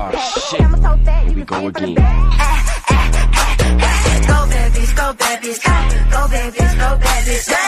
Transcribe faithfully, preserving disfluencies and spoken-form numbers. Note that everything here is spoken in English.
Oh shit, here we go again. Go babies, go babies, go, go babies, go babies.